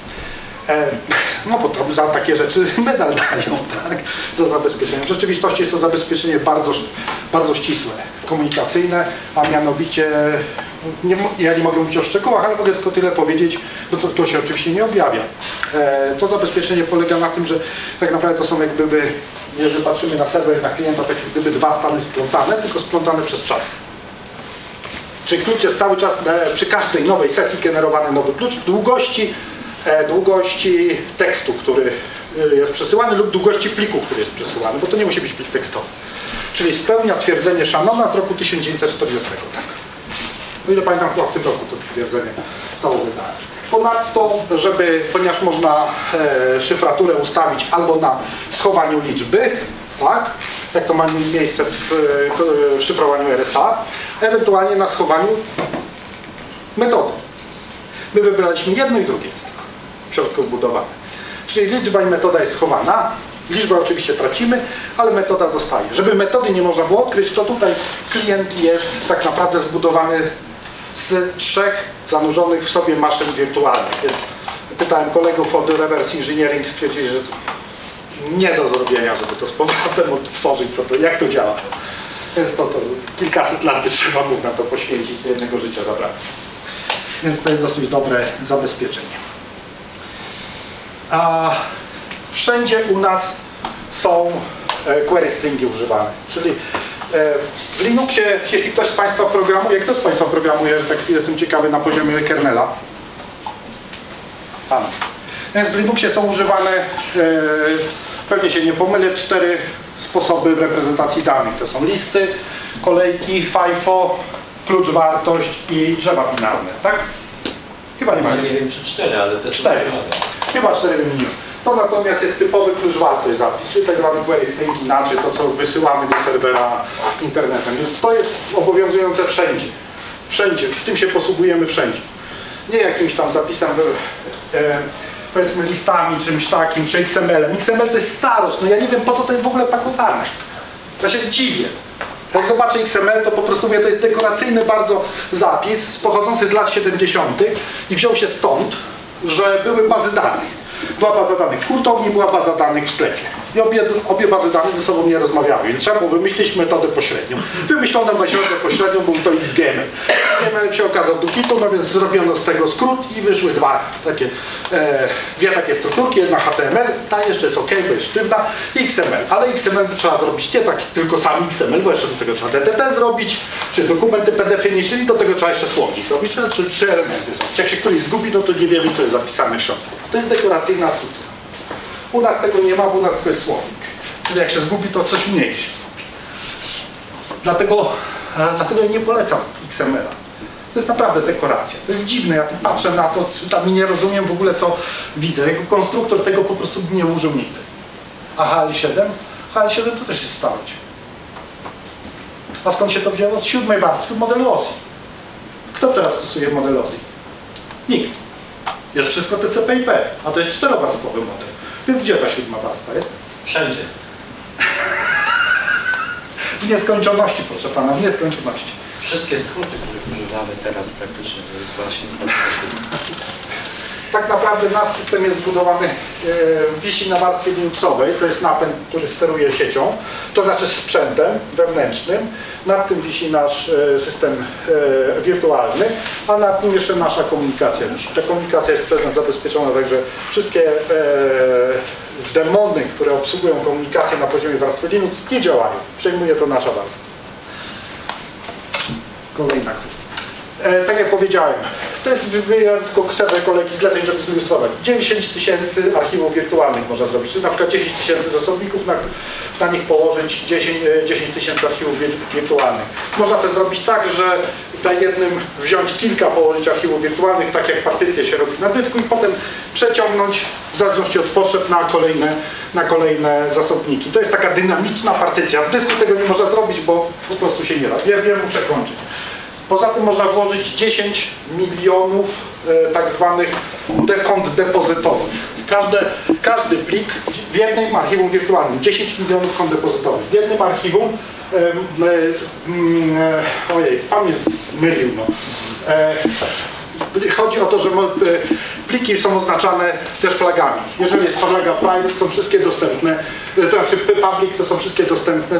No bo to za takie rzeczy medal dają, tak? Za zabezpieczenie. W rzeczywistości jest to zabezpieczenie bardzo ścisłe, komunikacyjne, a mianowicie, ja nie mogę mówić o szczegółach, ale mogę tylko tyle powiedzieć, bo to się oczywiście nie objawia. To zabezpieczenie polega na tym, że tak naprawdę to są jak gdyby, jeżeli patrzymy na serwer, na klienta, tak jak gdyby 2 stany splątane, tylko splątane przez czas. Czyli klucz jest cały czas przy każdej nowej sesji generowany nowy klucz długości tekstu, który jest przesyłany lub długości pliku, który jest przesyłany, bo to nie musi być plik tekstowy. Czyli spełnia twierdzenie Shannona z roku 1940. Tak? No ile pamiętam, chyba w tym roku to twierdzenie zostało wydane. Ponadto, ponieważ można szyfraturę ustawić albo na schowaniu liczby, tak? Jak to ma miejsce w szyfrowaniu RSA, ewentualnie na schowaniu metody. My wybraliśmy jedno i drugie jest w środku wbudowane. Czyli liczba i metoda jest schowana, liczbę oczywiście tracimy, ale metoda zostaje. Żeby metody nie można było odkryć, to tutaj klient jest tak naprawdę zbudowany z 3 zanurzonych w sobie maszyn wirtualnych. Więc pytałem kolegów od Reverse Engineering, stwierdzili, że to nie do zrobienia, żeby to z powrotem odtworzyć, jak to działa. Więc to kilkaset lat by trzeba było na to poświęcić, jednego życia zabrać. Więc to jest dosyć dobre zabezpieczenie. A wszędzie u nas są query stringi używane. Czyli w Linuxie, jeśli ktoś z Państwa programuje, kto z Państwa programuje, że tak jestem ciekawy, na poziomie kernela? Więc w Linuxie są używane, pewnie się nie pomylę, 4 sposoby reprezentacji danych. To są listy, kolejki, FIFO, klucz wartość i drzewa binarne, tak? Chyba nie ma. Nie wiem czy 4, ale te 4. Chyba 4 wymieniłem. To natomiast jest typowy klucz wartość zapis, czyli tak zwany query string, inaczej to, co wysyłamy do serwera internetem. Więc to jest obowiązujące wszędzie. Wszędzie, w tym się posługujemy wszędzie. Nie jakimś tam zapisem, powiedzmy listami, czymś takim, czy XML-em. XML to jest starość, no ja nie wiem, po co to jest w ogóle pakowane. Ja się dziwię. Jak zobaczę XML, to po prostu mówię, to jest dekoracyjny bardzo zapis pochodzący z lat 70. i wziął się stąd, że były bazy danych. Była baza danych w hurtowni, była baza danych w sklepie. I obie bazy danych ze sobą nie rozmawiały, więc trzeba było wymyślić metodę pośrednią. Wymyślono metodę pośrednią, był to XGML. XGML się okazał dukitu, no więc zrobiono z tego skrót i wyszły dwie takie strukturki, jedna HTML, ta jeszcze jest OK, bo jest sztywna, i XML. Ale XML trzeba zrobić nie tak tylko sam XML, bo jeszcze do tego trzeba DTT zrobić, czy dokumenty PDF niszczyli, do tego trzeba jeszcze słownik zrobić, czyli 3 elementy są. Jak się któryś zgubi, no to nie wiemy, co jest zapisane w środku. To jest dekoracyjna struktura. U nas tego nie ma, bo u nas tylko jest słownik. Czyli jak się zgubi, to coś mniej się zgubi. Dlatego ja nie polecam XML-a. To jest naprawdę dekoracja. To jest dziwne, ja patrzę na to, tam nie rozumiem w ogóle, co widzę. Jako konstruktor tego po prostu nie użył nigdy. A HL7? HL7 to też jest starość. A skąd się to wzięło? Od 7. warstwy modelu OSI. Kto teraz stosuje model OSI? Nikt. Jest wszystko TCP/IP, a to jest 4-warstwowy model. Więc gdzie ta 7. warstwa jest? Wszędzie. W nieskończoności, proszę pana, w nieskończoności. Wszystkie skróty, których używamy teraz praktycznie, to jest właśnie Tak naprawdę nasz system jest zbudowany, wisi na warstwie Linuxowej, to jest napęd, który steruje siecią, to znaczy sprzętem wewnętrznym. Nad tym wisi nasz system wirtualny, a nad nim jeszcze nasza komunikacja wisi. Ta komunikacja jest przez nas zabezpieczona, także wszystkie demony, które obsługują komunikację na poziomie warstwy Linux, nie działają. Przejmuje to nasza warstwa. Kolejna kwestia. Tak jak powiedziałem, to jest tylko chcę kolejki zleceń, żeby zilustrować. 10 000 archiwów wirtualnych można zrobić, czyli na przykład 10 000 zasobników, na nich położyć 10 000 archiwów wirtualnych. Można też zrobić tak, że na jednym wziąć kilka, położyć archiwów wirtualnych, tak jak partycje się robi na dysku i potem przeciągnąć w zależności od potrzeb na kolejne zasobniki. To jest taka dynamiczna partycja. W dysku tego nie można zrobić, bo po prostu się nie da. Ja muszę kończyć. Poza tym można włożyć 10 milionów tak zwanych kont depozytowych. Każdy plik w jednym archiwum wirtualnym, 10 milionów kont depozytowych. W jednym archiwum, ojej, pan mnie zmylił, no. Chodzi o to, że pliki są oznaczane też flagami. Jeżeli jest flaga private, są wszystkie dostępne, to znaczy public to są wszystkie dostępne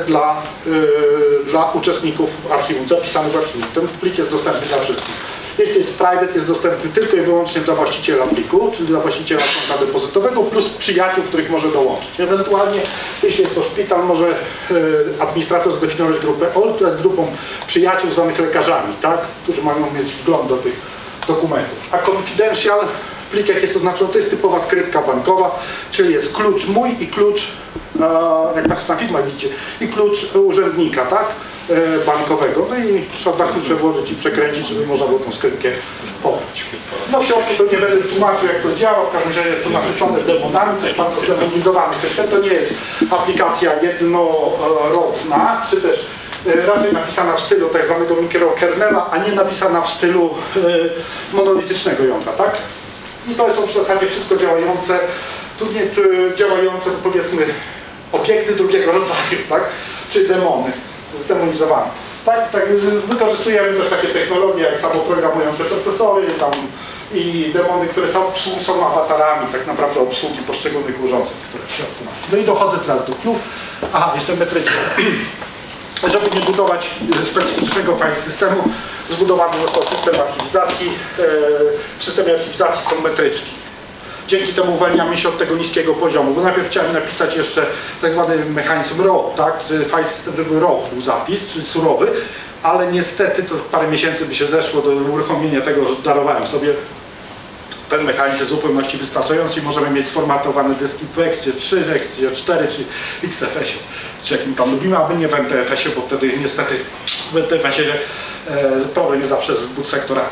dla uczestników archiwum, zapisanych w archiwum. Ten plik jest dostępny dla wszystkich. Jeśli jest private, jest dostępny tylko i wyłącznie dla właściciela pliku, czyli dla właściciela konta depozytowego plus przyjaciół, których może dołączyć. Ewentualnie, jeśli jest to szpital, może administrator zdefiniować grupę OL, która jest grupą przyjaciół zwanych lekarzami, tak? Którzy mają mieć wgląd do tych dokumentów. A confidential plik, jak jest oznaczony, to jest typowa skrytka bankowa, czyli jest klucz mój i klucz, jak Państwo na filmach widzicie, i klucz urzędnika, tak? Bankowego. No i trzeba 2 klucze włożyć i przekręcić, żeby można było tą skrytkę pobrać. No w środku to nie będę tłumaczył, jak to działa, w każdym razie jest to nasycone demonami, to jest bardzo zdemonizowany system. To nie jest aplikacja jednorodna, czy też raczej napisana w stylu tak zwanego mikrokernela, a nie napisana w stylu monolitycznego jądra, tak? I to są w zasadzie wszystko działające, działające, powiedzmy, obiekty drugiego rodzaju, tak? Czyli demony, zdemonizowane. Tak, wykorzystujemy też takie technologie jak samoprogramujące procesory i demony, które są awatarami tak naprawdę obsługi poszczególnych urządzeń, które w środku mamy. No i dochodzę teraz do clue. Aha, jeszcze metryczne. Żeby nie budować specyficznego file systemu, zbudowany został system archiwizacji. W systemie archiwizacji są metryczki. Dzięki temu uwalniamy się od tego niskiego poziomu, bo najpierw chciałem napisać jeszcze tak zwany mechanizm raw, tak? File system, żeby raw był zapis, czyli surowy, ale niestety to parę miesięcy by się zeszło do uruchomienia tego, że darowałem sobie ten mechanizm jest w zupełności wystarczający i możemy mieć sformatowane dyski w Excie 3, Excie 4 czy XFS-ie, czy jakim tam lubimy, aby nie w MTFS-ie, bo wtedy niestety w MTFS-ie problem jest zawsze z boot sektorami.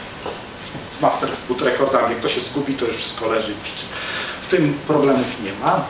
Master boot rekordami, jak to się zgubi, to już wszystko leży i piczy. W tym problemów nie ma.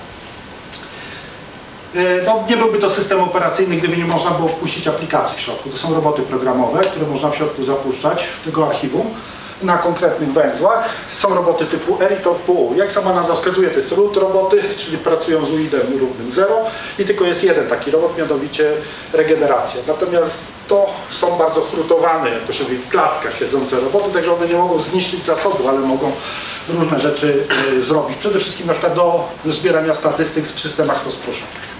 No, nie byłby to system operacyjny, gdyby nie można było puścić aplikacji w środku. To są roboty programowe, które można w środku zapuszczać, tego archiwum. na konkretnych węzłach. Są roboty typu R i typu U. Jak sama nazwa wskazuje, to jest root roboty, czyli pracują z UID-em równym 0 i tylko jest jeden taki robot, mianowicie regeneracja. Natomiast to są bardzo chrutowane, jak to się mówi, w klatkach siedzące roboty, także one nie mogą zniszczyć zasobu, ale mogą różne rzeczy zrobić. Przede wszystkim na przykład do zbierania statystyk w systemach rozproszonych.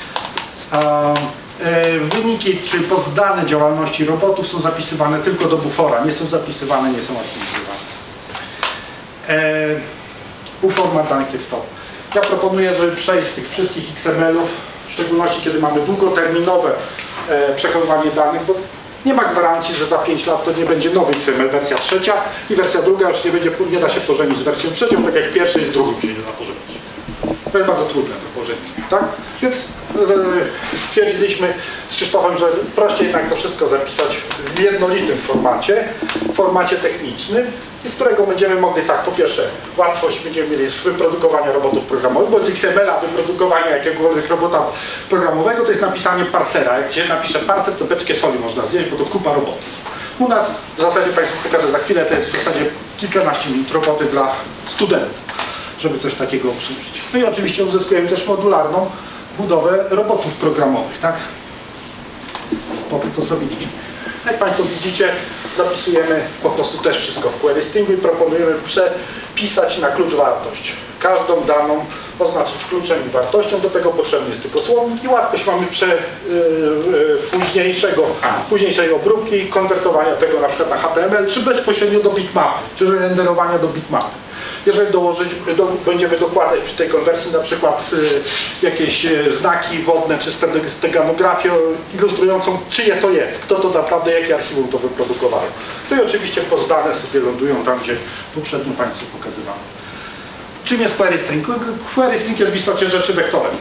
Wyniki czy pozdane działalności robotów są zapisywane tylko do bufora, nie są zapisywane, nie są archiwizowane. Format danych tekstowych. Ja proponuję, żeby przejść z tych wszystkich XML-ów, w szczególności kiedy mamy długoterminowe przechowywanie danych, bo nie ma gwarancji, że za 5 lat to nie będzie nowy XML, wersja 3 i wersja 2 już nie da się pożenić z wersją 3, tak jak pierwszej z drugą się nie da pożenić. To jest bardzo trudne do pożenienia, tak? Więc stwierdziliśmy z Krzysztofem, że prościej jednak to wszystko zapisać w jednolitym formacie technicznym, z którego będziemy mogli tak, po pierwsze, łatwość będziemy mieli z wyprodukowania robotów programowych, bo z XML-a wyprodukowania jakiegokolwiek robota programowego to jest napisanie parsera. Jak się napisze parser, to beczkę soli można zjeść, bo to kupa robotów. U nas, w zasadzie Państwu pokażę za chwilę, to jest w zasadzie kilkanaście minut roboty dla studentów, żeby coś takiego obsłużyć. No i oczywiście uzyskujemy też modularną budowę robotów programowych, tak? Po to zrobiliśmy. Jak Państwo widzicie, zapisujemy po prostu też wszystko w query stringu i proponujemy przepisać na klucz wartość. Każdą daną oznaczyć kluczem i wartością, do tego potrzebny jest tylko słownik i łatwość mamy późniejszej obróbki, konwertowania tego na przykład na HTML, czy bezpośrednio do bitmapy, czy renderowania do bitmapy. Jeżeli będziemy dokładać przy tej konwersji na przykład jakieś znaki wodne czy steganografię ilustrującą, czyje to jest, kto to naprawdę, jakie archiwum to wyprodukowało. No i oczywiście pozdane sobie lądują tam, gdzie poprzednio Państwu pokazywano. Czym jest query string? Query string jest w istocie rzeczy wektorem.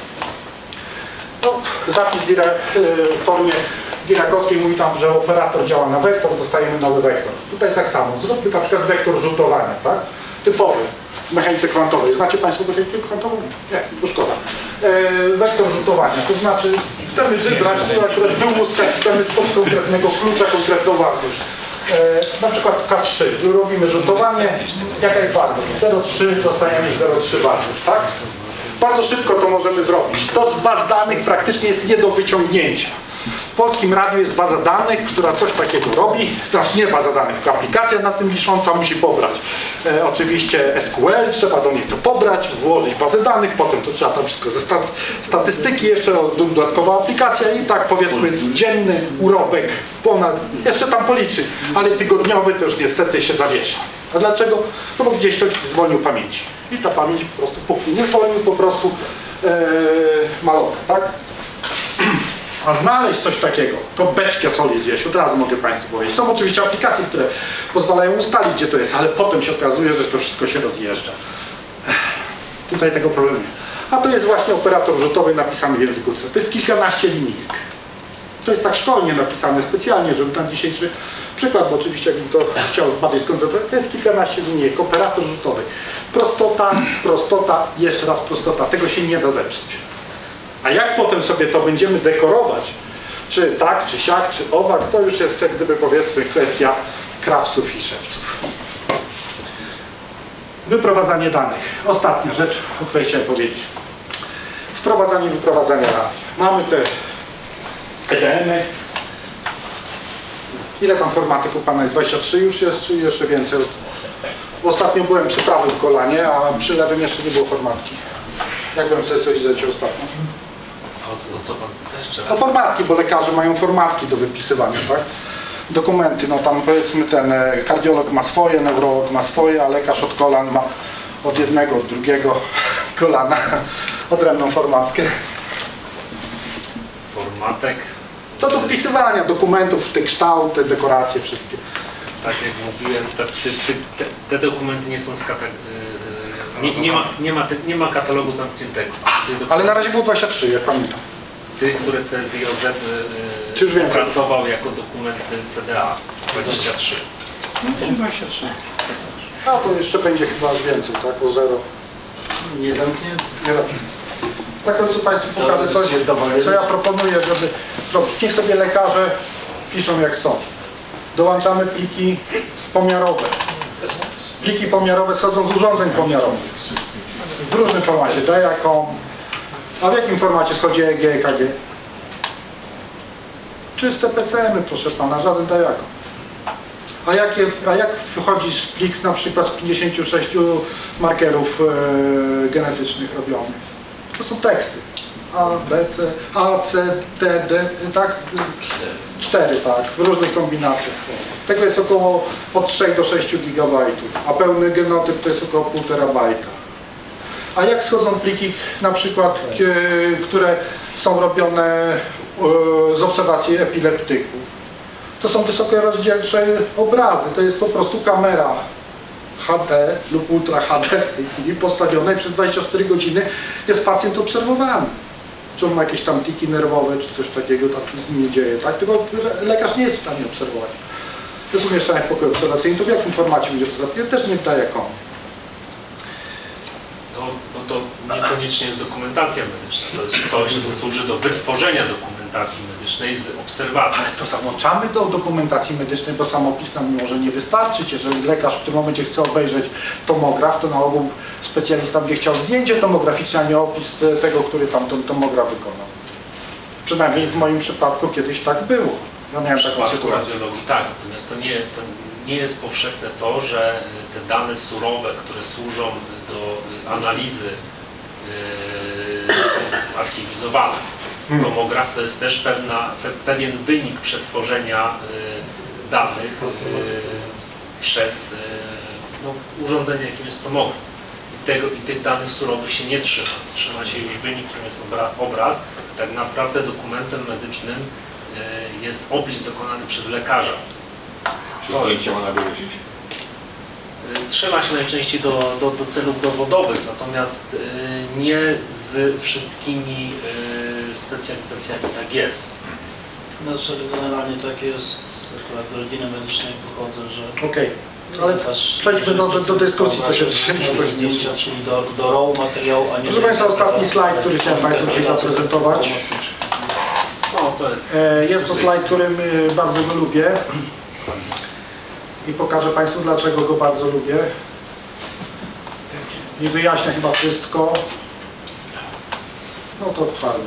No, zapis w formie Diragowskiej mówi tam, że operator działa na wektor, dostajemy nowy wektor. Tutaj tak samo. Zróbmy na przykład wektor rzutowania, tak? Typowy w mechanice kwantowej. Znacie Państwo mechanikę kwantową? Nie, to szkoda. Wektor rzutowania, to znaczy chcemy wybrać, chcemy z konkretnego klucza konkretną wartość. Na przykład K3, robimy rzutowanie, jaka jest wartość? 0,3, dostajemy 0,3 wartość, tak? Bardzo szybko to możemy zrobić. To z baz danych praktycznie jest nie do wyciągnięcia. W Polskim Radiu jest baza danych, która coś takiego robi. Znaczy nie baza danych, tylko aplikacja na tym wisząca musi pobrać. Oczywiście SQL, trzeba do niej to pobrać, włożyć bazę danych, potem to trzeba tam wszystko ze statystyki, jeszcze dodatkowa aplikacja i tak powiedzmy dzienny urobek, jeszcze tam policzy, ale tygodniowy to już niestety się zawiesza. A dlaczego? No bo gdzieś ktoś zwolnił pamięci. I ta pamięć po prostu puknie. Nie zwolnił po prostu malowę, tak? A znaleźć coś takiego, to beczkę soli zjeść, od razu mogę Państwu powiedzieć. Są oczywiście aplikacje, które pozwalają ustalić, gdzie to jest, ale potem się okazuje, że to wszystko się rozjeżdża. Tutaj tego problemu nie. A to jest właśnie operator rzutowy napisany w języku C. To jest kilkanaście linijek. To jest tak szkolnie napisane specjalnie, żeby na dzisiejszy przykład, bo oczywiście jakbym to chciał bardziej skoncentrować, to jest kilkanaście linijek, operator rzutowy. Prostota, jeszcze raz prostota. Tego się nie da zepsuć. A jak potem sobie to będziemy dekorować, czy tak, czy siak, czy owak, to już jest jak gdyby powiedzmy kwestia krawców i szewców. Wyprowadzanie danych. Ostatnia rzecz, o której chciałem powiedzieć. Wprowadzanie i wyprowadzanie danych. Mamy te EDM-y. Ile tam formatyków Pana jest? 23 już jest, czy jeszcze więcej? Ostatnio byłem przy prawym kolanie, a przy lewym jeszcze nie było formatki. Jak byłem sobie coś zleciał ostatnio? O co Pan jeszcze raz? No formatki, bo lekarze mają formatki do wypisywania, tak? Dokumenty, no tam powiedzmy ten kardiolog ma swoje, neurolog ma swoje, a lekarz od kolan ma od jednego, od drugiego kolana odrębną formatkę. Formatek? To do wpisywania dokumentów, te kształty, dekoracje, wszystkie. Tak jak mówiłem, te dokumenty nie są nie ma katalogu zamkniętego. Ale na razie było 23, jak pamiętam. Tych, które CSIOZ opracował jako dokumenty CDA 23. 23. A to jeszcze będzie chyba więcej, tak? O 0. Nie zamknięty? Nie zamknięty. Tak, co Państwu pokażę coś, co ja proponuję, żeby zrobić. Niech sobie lekarze piszą jak chcą. Dołączamy pliki pomiarowe. Pliki pomiarowe schodzą z urządzeń pomiarowych. W różnym formacie, Diacom. A w jakim formacie schodzi EEG, EKG? Czyste PCM-y, proszę pana, żaden Diacom. A jak wchodzi plik na przykład z 56 markerów genetycznych robionych? To są teksty. A, B, C, A, C, D, D, tak? 4, tak, w różnych kombinacjach. Tego jest około od 3 do 6 GB, a pełny genotyp to jest około 1,5 terabajta. A jak schodzą pliki na przykład, które są robione z obserwacji epileptyków? To są wysokorozdzielcze obrazy, to jest po prostu kamera HD lub Ultra HD w tej chwili postawiona i przez 24 godziny jest pacjent obserwowany. Czy on ma jakieś tam tiki nerwowe, czy coś takiego, tam nic z nim nie dzieje, tak? Tylko lekarz nie jest w stanie obserwować. To są umieszczane w pokoju obserwacyjnym, to w jakim formacie będzie to zapisane? Też nie daje komu. No to niekoniecznie jest dokumentacja medyczna, to jest coś, co służy do wytworzenia dokumentacji medycznej z obserwacji. Ale to załączamy do dokumentacji medycznej, bo samopis nam może nie wystarczyć. Jeżeli lekarz w tym momencie chce obejrzeć tomograf, to na ogół specjalista będzie chciał zdjęcie tomograficzne, a nie opis tego, który tam ten tomograf wykonał. Przynajmniej w moim przypadku kiedyś tak było. Ja miałem W taką przypadku sytuację. radiologii tak, natomiast to nie jest powszechne to, że te dane surowe, które służą do analizy są archiwizowane. Tomograf to jest też pewien wynik przetworzenia danych przez urządzenie, jakim jest tomograf. I tych danych surowych się nie trzyma. Trzyma się już wynik, którym jest obraz. Tak naprawdę dokumentem medycznym jest opis dokonany przez lekarza. Czy zdjęcie ma wyrzucić? Trzyma się najczęściej do celów dowodowych, natomiast nie z wszystkimi specjalizacjami tak jest. Znaczy generalnie tak jest, akurat z rodziny medycznej pochodzę, że Okej, ale przejdźmy do dyskusji, co się trzyma. zdjęcia, czyli do RAW materiału, a nie... Proszę Państwa, ostatni slajd, który chciałem Państwu dzisiaj zaprezentować. No, to jest Jest to slajd, którym bardzo go lubię i pokażę Państwu, dlaczego go bardzo lubię. Nie wyjaśnia chyba wszystko. No to otwarmy.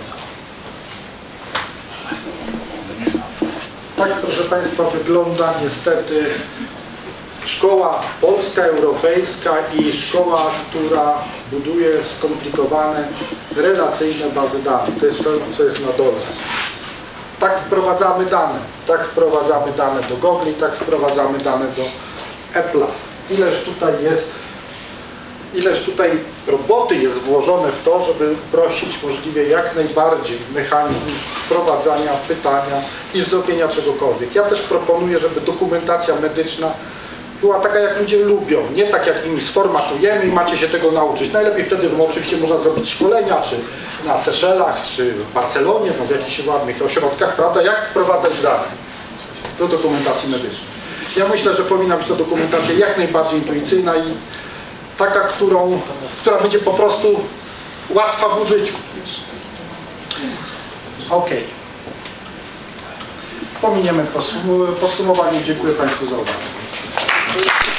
Tak, proszę Państwa, wygląda niestety szkoła polska, europejska i szkoła, która buduje skomplikowane, relacyjne bazy danych. To jest to, co jest na dole. Tak wprowadzamy dane do Google, tak wprowadzamy dane do Apple'a. Ileż tutaj roboty jest włożone w to, żeby uprościć możliwie jak najbardziej mechanizm wprowadzania, pytania i zrobienia czegokolwiek. Ja też proponuję, żeby dokumentacja medyczna była taka, jak ludzie lubią, nie tak, jak im sformatujemy i macie się tego nauczyć. Najlepiej wtedy, bo oczywiście można zrobić szkolenia, czy na Seszelach, czy w Barcelonie, no w jakichś ładnych ośrodkach, prawda, jak wprowadzać dane do dokumentacji medycznej. Ja myślę, że powinna być to dokumentacja jak najbardziej intuicyjna i taka, która będzie po prostu łatwa w użyciu. Ok. Pominiemy podsumowanie. Dziękuję Państwu za uwagę.